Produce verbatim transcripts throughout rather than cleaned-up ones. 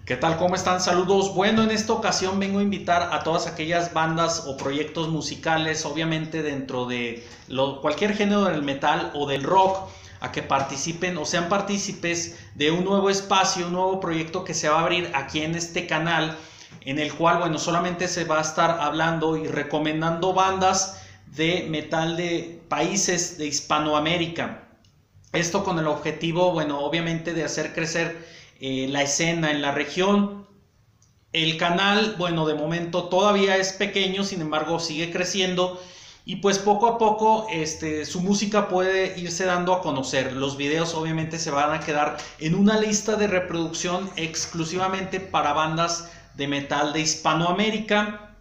¿Qué tal? ¿Cómo están? Saludos. Bueno, en esta ocasión vengo a invitar a todas aquellas bandas o proyectos musicales, obviamente dentro de lo, cualquier género del metal o del rock, a que participen o sean partícipes de un nuevo espacio, un nuevo proyecto que se va a abrir aquí en este canal, en el cual, bueno, solamente se va a estar hablando y recomendando bandas de metal de países de Hispanoamérica. Esto con el objetivo, bueno, obviamente de hacer crecer eh, la escena en la región. El canal, bueno, de momento todavía es pequeño, sin embargo sigue creciendo y pues poco a poco este, su música puede irse dando a conocer. Los videos obviamente se van a quedar en una lista de reproducción exclusivamente para bandas de metal de Hispanoamérica.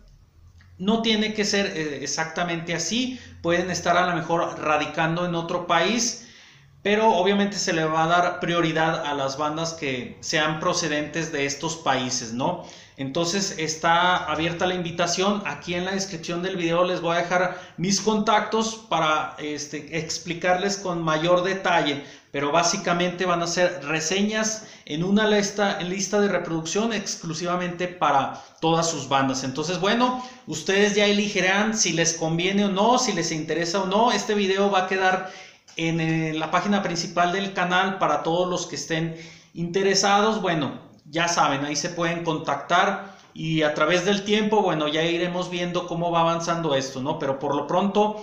No tiene que ser eh, exactamente así, pueden estar a lo mejor radicando en otro país, pero obviamente se le va a dar prioridad a las bandas que sean procedentes de estos países, ¿no? Entonces está abierta la invitación. Aquí en la descripción del video les voy a dejar mis contactos para este, explicarles con mayor detalle, pero básicamente van a ser reseñas en una lista, en lista de reproducción exclusivamente para todas sus bandas. Entonces, bueno, ustedes ya elegirán si les conviene o no, si les interesa o no. Este video va a quedar en la página principal del canal para todos los que estén interesados. Bueno, ya saben, ahí se pueden contactar y a través del tiempo, bueno, ya iremos viendo cómo va avanzando esto, ¿no? Pero por lo pronto,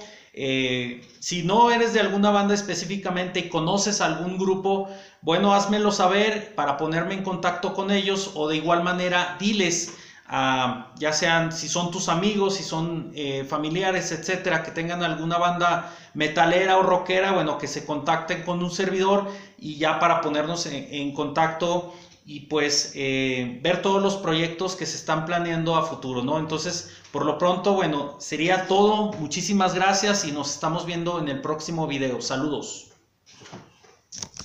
eh, si no eres de alguna banda específicamente y conoces algún grupo, bueno, házmelo saber para ponerme en contacto con ellos, o de igual manera diles, Uh, ya sean si son tus amigos, si son eh, familiares, etcétera, que tengan alguna banda metalera o rockera, bueno, que se contacten con un servidor y ya para ponernos en, en contacto y pues eh, ver todos los proyectos que se están planeando a futuro, ¿no? Entonces, por lo pronto, bueno, sería todo. Muchísimas gracias y nos estamos viendo en el próximo video. Saludos.